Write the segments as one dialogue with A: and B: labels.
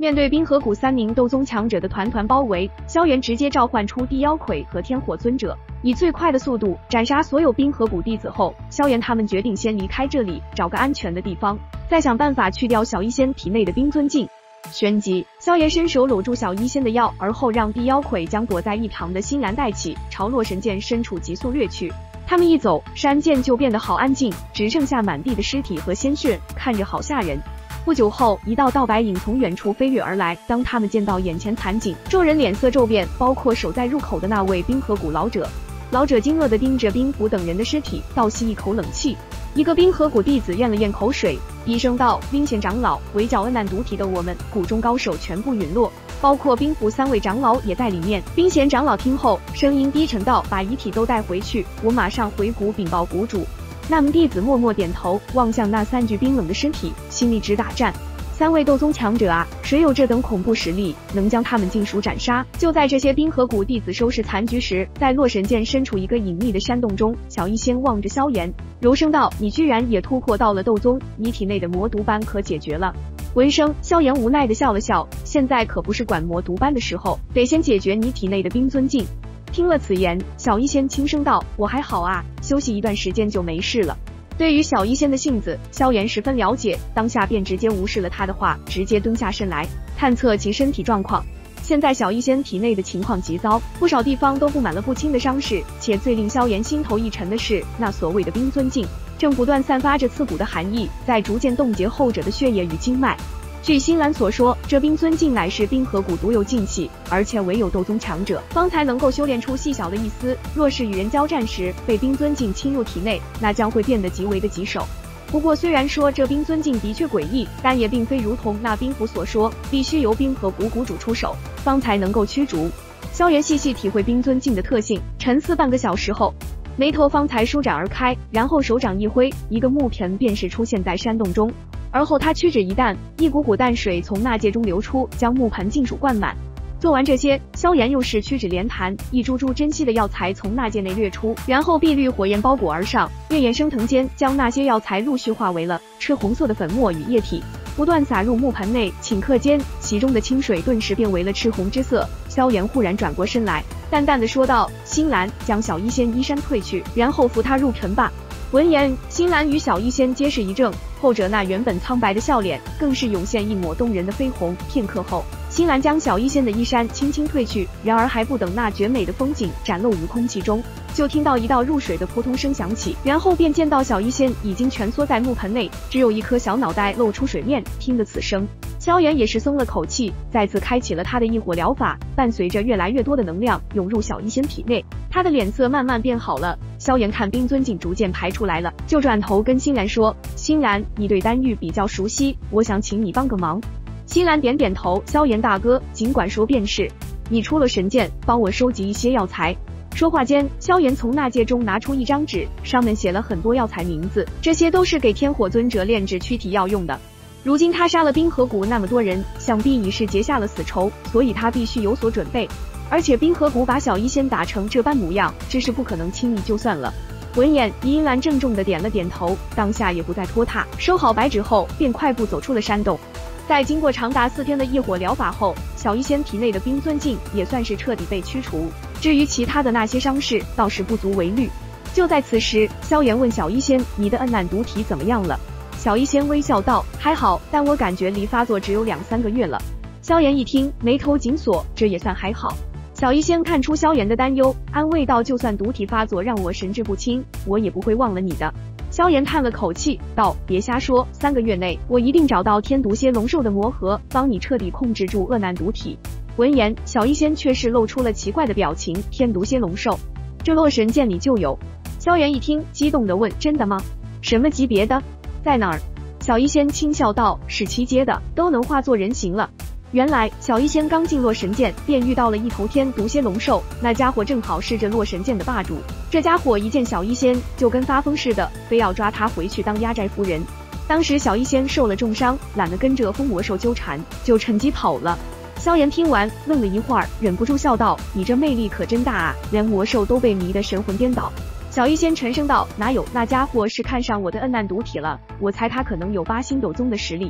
A: 面对冰河谷3名斗宗强者的团团包围，萧炎直接召唤出地妖魁和天火尊者，以最快的速度斩杀所有冰河谷弟子后，萧炎他们决定先离开这里，找个安全的地方，再想办法去掉小医仙体内的冰尊境。旋即，萧炎伸手搂住小医仙的腰，而后让地妖魁将躲在一旁的星兰带起，朝洛神剑深处急速掠去。他们一走，山涧就变得好安静，只剩下满地的尸体和鲜血，看着好吓人。不久后，一道道白影从远处飞跃而来。当他们见到眼前惨景，众人脸色骤变，包括守在入口的那位冰河谷老者。老者惊愕地盯着冰符等人的尸体，倒吸一口冷气。一个冰河谷弟子咽了咽口水，低声道：“冰贤长老，围剿恩难毒体的我们，谷中高手全部陨落，包括冰符3位长老也在里面。”冰贤长老听后，声音低沉道：“把遗体都带回去，我马上回谷禀报谷主。”那名弟子默默点头，望向那3具冰冷的尸体，心里直打颤。3位斗宗强者啊，谁有这等恐怖实力，能将他们尽数斩杀？就在这些冰河谷弟子收拾残局时，在洛神剑身处一个隐秘的山洞中，小医仙望着萧炎，柔声道：“你居然也突破到了斗宗，你体内的魔毒斑可解决了。”闻声，萧炎无奈地笑了笑，现在可不是管魔毒斑的时候，得先解决你体内的冰尊境。听了此言，小医仙轻声道：“我还好啊，休息一段时间就没事了。”对于小医仙的性子，萧炎十分了解，当下便直接无视了他的话，直接蹲下身来探测其身体状况。现在小医仙体内的情况极糟，不少地方都布满了不轻的伤势，且最令萧炎心头一沉的是，那所谓的冰尊境正不断散发着刺骨的寒意，在逐渐冻结后者的血液与经脉。据新兰所说，这冰尊境乃是冰河谷独有禁器，而且唯有斗宗强者方才能够修炼出细小的一丝。若是与人交战时被冰尊境侵入体内，那将会变得极为的棘手。不过虽然说这冰尊境的确诡异，但也并非如同那冰符所说，必须由冰河谷谷主出手方才能够驱逐。萧炎细细体会冰尊境的特性，沉思半个小时后，眉头方才舒展而开，然后手掌一挥，一个木盆便是出现在山洞中。而后他屈指一弹，一股股淡水从纳戒中流出，将木盆尽数灌满。做完这些，萧炎又是屈指连弹，一株株珍稀的药材从纳戒内掠出，然后碧绿火焰包裹而上，烈焰升腾间，将那些药材陆续化为了赤红色的粉末与液体，不断洒入木盆内。顷刻间，其中的清水顿时变为了赤红之色。萧炎忽然转过身来，淡淡的说道：“新兰，将小医仙衣衫褪去，然后扶他入盆吧。”闻言，新兰与小医仙皆是一怔，后者那原本苍白的笑脸更是涌现一抹动人的绯红。片刻后，新兰将小医仙的衣衫轻轻褪去，然而还不等那绝美的风景展露于空气中，就听到一道入水的扑通声响起，然后便见到小医仙已经蜷缩在木盆内，只有一颗小脑袋露出水面。听得此声，萧炎也是松了口气，再次开启了他的异火疗法，伴随着越来越多的能量涌入小医仙体内，他的脸色慢慢变好了。萧炎看冰尊境逐渐排出来了，就转头跟新兰说：“新兰，你对丹玉比较熟悉，我想请你帮个忙。”新兰点点头：“萧炎大哥，尽管说便是。你出了神剑，帮我收集一些药材。”说话间，萧炎从纳戒中拿出一张纸，上面写了很多药材名字，这些都是给天火尊者炼制躯体药用的。如今他杀了冰河谷那么多人，想必已是结下了死仇，所以他必须有所准备。而且冰河谷把小医仙打成这般模样，这是不可能轻易就算了。闻言，倪银兰郑重地点了点头，当下也不再拖沓，收好白纸后便快步走出了山洞。在经过长达4天的异火疗法后，小医仙体内的冰尊境也算是彻底被驱除，至于其他的那些伤势倒是不足为虑。就在此时，萧炎问小医仙：“你的恩难毒体怎么样了？”小医仙微笑道：“还好，但我感觉离发作只有2-3个月了。”萧炎一听，眉头紧锁，这也算还好。小医仙看出萧炎的担忧，安慰道：“就算毒体发作让我神志不清，我也不会忘了你的。”萧炎叹了口气道：“别瞎说，3个月内我一定找到天毒蝎龙兽的魔核，帮你彻底控制住恶难毒体。”闻言，小医仙却是露出了奇怪的表情：“天毒蝎龙兽，这洛神剑里就有？”萧炎一听，激动地问：“真的吗？什么级别的？在哪儿？”小医仙轻笑道：“是7阶的，都能化作人形了。”原来小医仙刚进洛神剑，便遇到了一头天毒蝎龙兽，那家伙正好是这洛神剑的霸主。这家伙一见小医仙，就跟发疯似的，非要抓他回去当压寨夫人。当时小医仙受了重伤，懒得跟着疯魔兽纠缠，就趁机跑了。萧炎听完，愣了一会儿，忍不住笑道：“你这魅力可真大啊，连魔兽都被迷得神魂颠倒。”小医仙沉声道：“哪有，那家伙是看上我的恩难毒体了，我猜他可能有8星斗宗的实力。”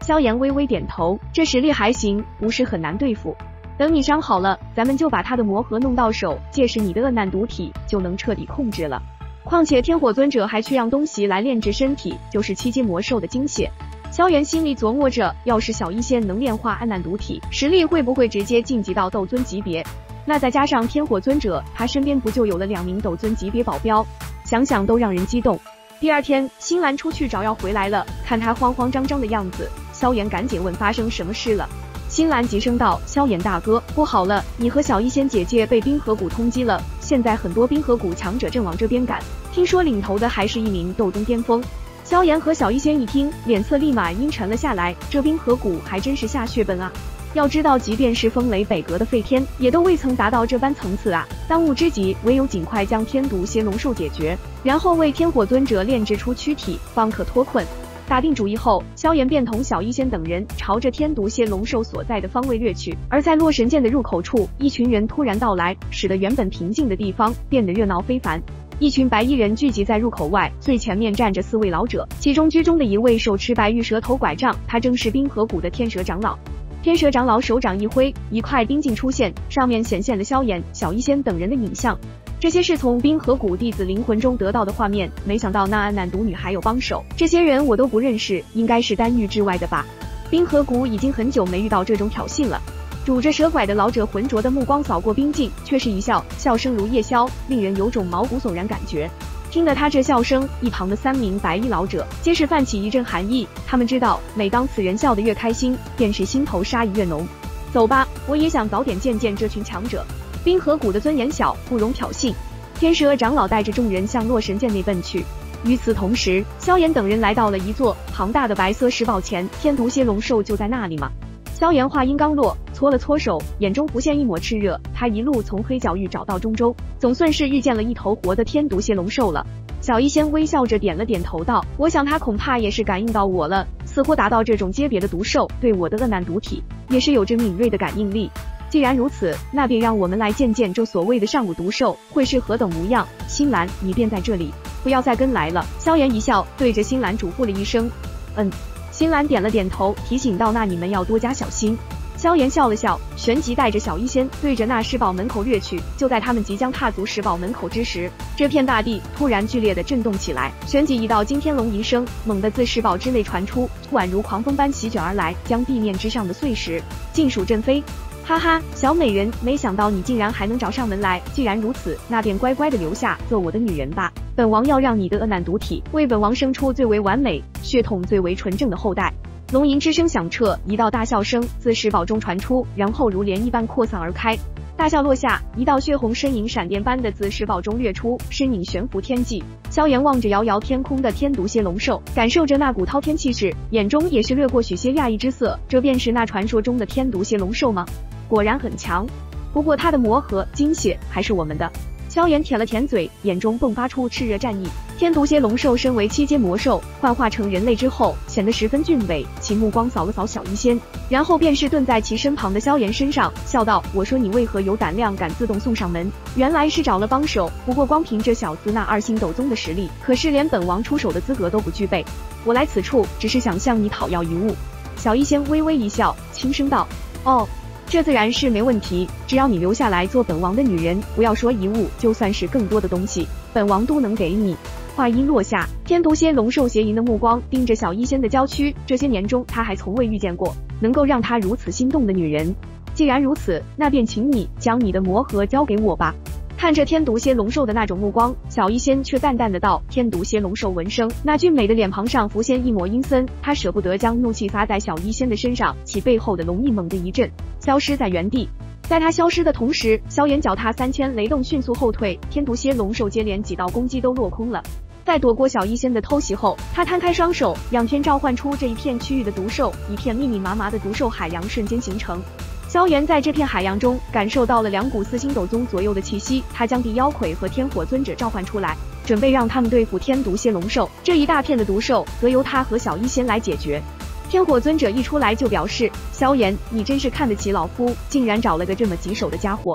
A: 萧炎微微点头，这实力还行，不是很难对付。等你伤好了，咱们就把他的魔核弄到手，届时你的恶难毒体就能彻底控制了。况且天火尊者还缺样东西来炼制身体，就是七阶魔兽的精血。萧炎心里琢磨着，要是小医仙能炼化暗难毒体，实力会不会直接晋级到斗尊级别？那再加上天火尊者，他身边不就有了2名斗尊级别保镖？想想都让人激动。第二天，新兰出去找药回来了，看他慌慌张张的样子，萧炎赶紧问发生什么事了。新兰急声道：“萧炎大哥，不好了，你和小医仙姐姐被冰河谷通缉了，现在很多冰河谷强者正往这边赶，听说领头的还是一名斗宗巅峰。”萧炎和小医仙一听，脸色立马阴沉了下来，这冰河谷还真是下血本啊！要知道，即便是风雷北阁的废天，也都未曾达到这般层次啊！当务之急，唯有尽快将天毒蝎龙兽解决，然后为天火尊者炼制出躯体，方可脱困。打定主意后，萧炎便同小医仙等人朝着天毒蝎龙兽所在的方位掠去。而在洛神剑的入口处，一群人突然到来，使得原本平静的地方变得热闹非凡。一群白衣人聚集在入口外，最前面站着4位老者，其中居中的一位手持白玉蛇头拐杖，他正是冰河谷的天蛇长老。天蛇长老手掌一挥，一块冰镜出现，上面显现了萧炎、小医仙等人的影像。这些是从冰河谷弟子灵魂中得到的画面，没想到那暗难毒女还有帮手，这些人我都不认识，应该是丹域之外的吧？冰河谷已经很久没遇到这种挑衅了。拄着蛇拐的老者浑浊的目光扫过冰镜，却是一笑，笑声如夜宵，令人有种毛骨悚然感觉。听得他这笑声，一旁的3名白衣老者皆是泛起一阵寒意，他们知道，每当此人笑得越开心，便是心头杀意越浓。走吧，我也想早点见见这群强者。冰河谷的尊严小，不容挑衅。天蛇长老带着众人向洛神剑内奔去。与此同时，萧炎等人来到了一座庞大的白色石堡前，天毒蝎龙兽就在那里吗？萧炎话音刚落，搓了搓手，眼中浮现一抹炽热。他一路从黑角域找到中州，总算是遇见了一头活的天毒蝎龙兽了。小医仙微笑着点了点头道：“我想他恐怕也是感应到我了，似乎达到这种阶别的毒兽，对我的恶难毒体也是有着敏锐的感应力。既然如此，那便让我们来见见这所谓的上古毒兽会是何等模样。新兰，你便在这里，不要再跟来了。”萧炎一笑，对着新兰嘱咐了一声：“嗯。”新兰点了点头，提醒道：“那你们要多加小心。”萧炎笑了笑，旋即带着小医仙对着那石堡门口掠去。就在他们即将踏足石堡门口之时，这片大地突然剧烈的震动起来，旋即一道惊天龙吟声猛地自石堡之内传出，宛如狂风般席卷而来，将地面之上的碎石尽数震飞。哈哈，小美人，没想到你竟然还能找上门来。既然如此，那便乖乖的留下做我的女人吧。本王要让你的恶难毒体为本王生出最为完美、血统最为纯正的后代。龙吟之声响彻，一道大笑声自石堡中传出，然后如涟漪般扩散而开。大笑落下，一道血红身影闪电般的自石堡中掠出，身影悬浮天际。萧炎望着遥遥天空的天毒蝎龙兽，感受着那股滔天气势，眼中也是掠过许些讶异之色。这便是那传说中的天毒蝎龙兽吗？果然很强，不过他的魔核精血还是我们的。萧炎舔了舔嘴，眼中迸发出炽热战意。天毒蝎龙兽身为7阶魔兽，幻化成人类之后显得十分俊伟。其目光扫了扫小医仙，然后便是顿在其身旁的萧炎身上，笑道：“我说你为何有胆量敢自动送上门？原来是找了帮手。不过光凭这小子那2星斗宗的实力，可是连本王出手的资格都不具备。我来此处只是想向你讨要一物。”小医仙微微一笑，轻声道：“哦。”这自然是没问题，只要你留下来做本王的女人，不要说一物，就算是更多的东西，本王都能给你。话音落下，天毒蝎龙兽邪淫的目光盯着小医仙的娇躯，这些年中他还从未遇见过能够让他如此心动的女人。既然如此，那便请你将你的魔核交给我吧。看着天毒蝎龙兽的那种目光，小医仙却淡淡的道：“天毒蝎龙兽闻声，那俊美的脸庞上浮现一抹阴森，他舍不得将怒气撒在小医仙的身上，其背后的龙翼猛地一震，消失在原地。在他消失的同时，萧炎脚踏3千雷动迅速后退，天毒蝎龙兽接连几道攻击都落空了。在躲过小医仙的偷袭后，他摊开双手，仰天召唤出这一片区域的毒兽，一片密密麻麻的毒兽海洋瞬间形成。萧炎在这片海洋中感受到了2股4星斗宗左右的气息，他将地妖魁和天火尊者召唤出来，准备让他们对付天毒蝎龙兽。这一大片的毒兽则由他和小医仙来解决。天火尊者一出来就表示：“萧炎，你真是看得起老夫，竟然找了个这么棘手的家伙。”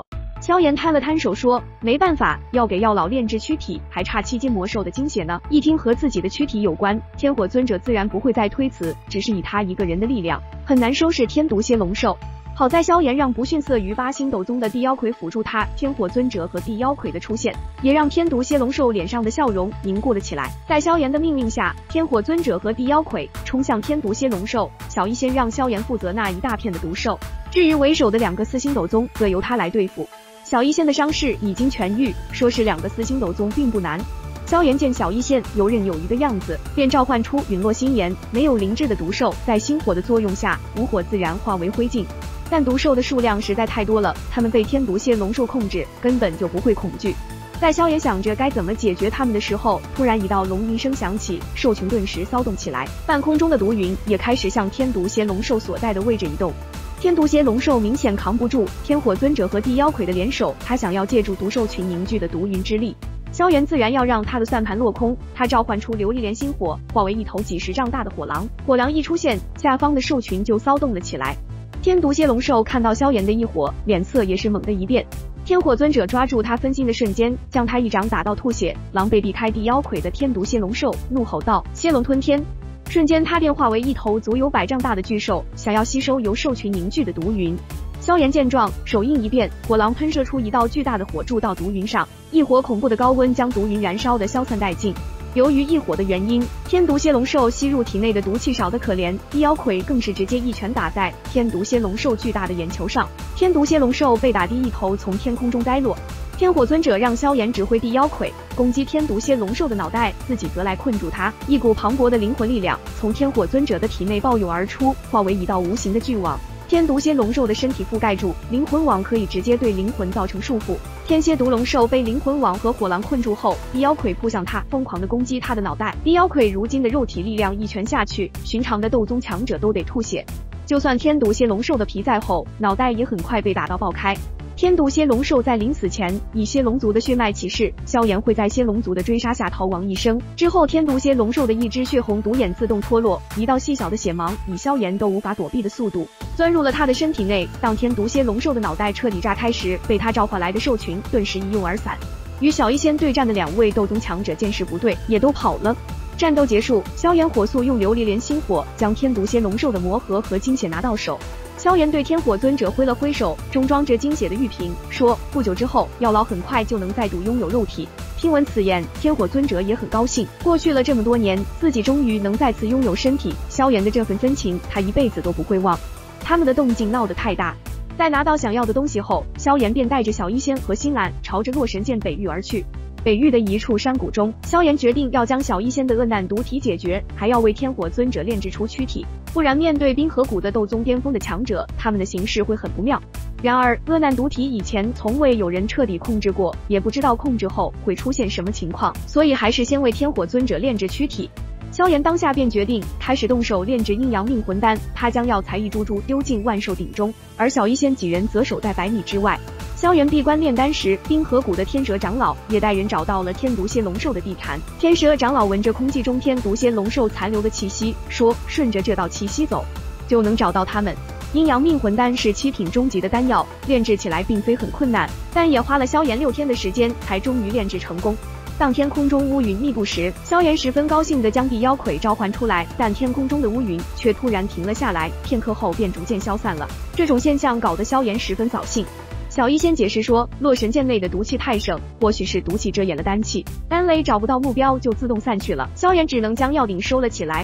A: 萧炎摊了摊手说，没办法，要给药老炼制躯体，还差7斤魔兽的精血呢。一听和自己的躯体有关，天火尊者自然不会再推辞，只是以他一个人的力量，很难收拾天毒蝎龙兽。好在萧炎让不逊色于8星斗宗的地妖魁辅助他，天火尊者和地妖魁的出现，也让天毒蝎龙兽脸上的笑容凝固了起来。在萧炎的命令下，天火尊者和地妖魁冲向天毒蝎龙兽，小医仙让萧炎负责那一大片的毒兽，至于为首的2个4星斗宗，则由他来对付。小医仙的伤势已经痊愈，说是2个4星斗宗并不难。萧炎见小医仙游刃有余的样子，便召唤出陨落心炎，没有灵智的毒兽在心火的作用下，无火自然化为灰烬。但毒兽的数量实在太多了，他们被天毒蝎龙兽控制，根本就不会恐惧。在萧炎想着该怎么解决他们的时候，突然一道龙吟声响起，兽群顿时骚动起来，半空中的毒云也开始向天毒蝎龙兽所在的位置移动。天毒蝎龙兽明显扛不住天火尊者和地妖魁的联手，他想要借助毒兽群凝聚的毒云之力，萧炎自然要让他的算盘落空。他召唤出琉璃莲心火，化为一头几十丈大的火狼，火狼一出现，下方的兽群就骚动了起来。天毒蝎龙兽看到萧炎的一火，脸色也是猛地一变。天火尊者抓住他分心的瞬间，将他一掌打到吐血，狼狈避开地妖魁的天毒蝎龙兽，怒吼道：蝎龙吞天！瞬间他便化为一头足有100丈大的巨兽，想要吸收由兽群凝聚的毒云。萧炎见状，手印一变，火狼喷射出一道巨大的火柱到毒云上，一火恐怖的高温将毒云燃烧的消散殆尽。由于异火的原因，天毒蝎龙兽吸入体内的毒气少得可怜，地妖魁更是直接一拳打在天毒蝎龙兽巨大的眼球上，天毒蝎龙兽被打低一头从天空中栽落。天火尊者让萧炎指挥地妖魁攻击天毒蝎龙兽的脑袋，自己则来困住它。一股磅礴的灵魂力量从天火尊者的体内暴涌而出，化为一道无形的巨网，天毒蝎龙兽的身体覆盖住，灵魂网可以直接对灵魂造成束缚。天蝎毒龙兽被灵魂网和火狼困住后，地妖魁扑向他，疯狂地攻击他的脑袋。地妖魁如今的肉体力量一拳下去，寻常的斗宗强者都得吐血。就算天毒蝎龙兽的皮在厚，脑袋也很快被打到爆开。天毒蝎龙兽在临死前以蝎龙族的血脉起誓，萧炎会在蝎龙族的追杀下逃亡一生。之后天毒蝎龙兽的一只血红独眼自动脱落，一道细小的血芒以萧炎都无法躲避的速度钻入了他的身体内。当天毒蝎龙兽的脑袋彻底炸开时，被他召唤来的兽群顿时一拥而散。与小医仙对战的2位斗宗强者见势不对，也都跑了。战斗结束，萧炎火速用琉璃莲心火将天毒蝎龙兽的魔核和精血拿到手。萧炎对天火尊者挥了挥手，中装着精血的玉瓶，说：不久之后，药老很快就能再度拥有肉体。听闻此言，天火尊者也很高兴，过去了这么多年，自己终于能再次拥有身体。萧炎的这份真情，他一辈子都不会忘。他们的动静闹得太大，在拿到想要的东西后，萧炎便带着小医仙和辛菴朝着洛神剑北域而去。北域的一处山谷中，萧炎决定要将小医仙的恶难毒体解决，还要为天火尊者炼制出躯体，不然面对冰河谷的斗宗巅峰的强者，他们的形势会很不妙。然而恶难毒体以前从未有人彻底控制过，也不知道控制后会出现什么情况，所以还是先为天火尊者炼制躯体。萧炎当下便决定开始动手炼制阴阳命魂丹，他将药材一株株丢进万兽鼎中，而小医仙几人则守在100米之外。萧炎闭关炼丹时，冰河谷的天蛇长老也带人找到了天毒蝎龙兽的地盘。天蛇长老闻着空气中天毒蝎龙兽残留的气息，说：顺着这道气息走，就能找到他们。阴阳命魂丹是7品中级的丹药，炼制起来并非很困难，但也花了萧炎6天的时间才终于炼制成功。当天空中乌云密布时，萧炎十分高兴地将地妖魁召唤出来，但天空中的乌云却突然停了下来，片刻后便逐渐消散了。这种现象搞得萧炎十分扫兴。小医仙解释说，洛神剑内的毒气太盛，或许是毒气遮掩了丹气，丹雷找不到目标就自动散去了。萧炎只能将药鼎收了起来。